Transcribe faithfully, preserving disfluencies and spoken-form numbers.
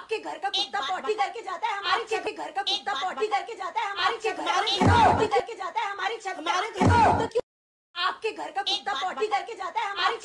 आपके घर का कुत्ता पॉटी करके जाता है हमारी छत पे, घर का कुत्ता पॉटी करके जाता है हमारी छत पे, पॉटी करके जाता है हमारी छत पे, हमारे घर का कुत्ता क्यों आपके घर का कुत्ता पॉटी करके जाता है हमारी